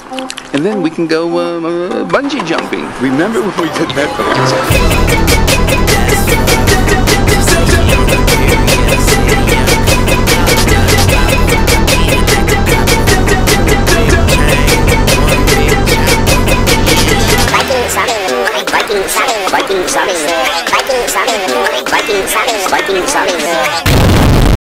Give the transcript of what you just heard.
And then we can go bungee jumping. Remember when we did that the last Viking